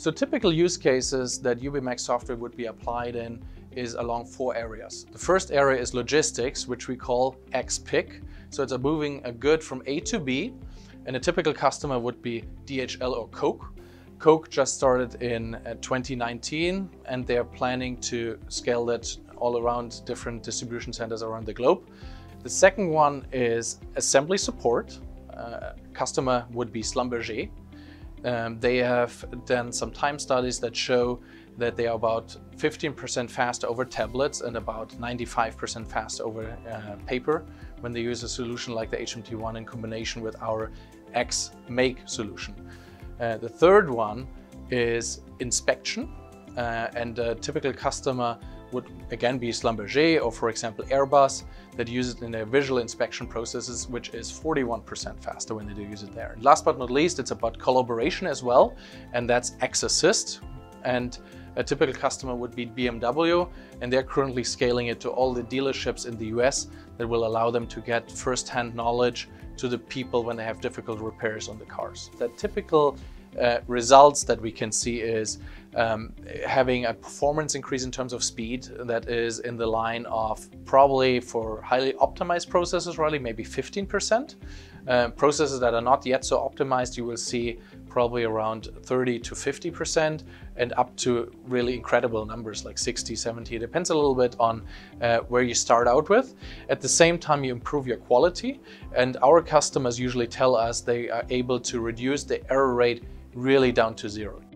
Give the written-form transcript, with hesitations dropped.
So typical use cases that Ubimax software would be applied in is along 4 areas. The first area is logistics, which we call xPick. So it's moving a good from A to B, and a typical customer would be DHL or Coke. Coke just started in 2019, and they're planning to scale that all around different distribution centers around the globe. The second one is assembly support. Customer would be Schlumberger. They have done some time studies that show that they are about 15% faster over tablets and about 95% faster over paper when they use a solution like the HMT1 in combination with our xMake solution. The third one is inspection, and a typical customer would again be Schlumberger or, for example, Airbus, that use it in their visual inspection processes, which is 41% faster when they do use it there. And last but not least, it's about collaboration as well, and that's xAssist. And a typical customer would be BMW, and they're currently scaling it to all the dealerships in the US that will allow them to get first-hand knowledge to the people when they have difficult repairs on the cars. The typical results that we can see is having a performance increase in terms of speed that is in the line of probably for highly optimized processors, really maybe 15%. Processors that are not yet so optimized, you will see probably around 30 to 50%, and up to really incredible numbers like 60, 70. It depends a little bit on where you start out with. At the same time, you improve your quality, and our customers usually tell us they are able to reduce the error rate really down to 0.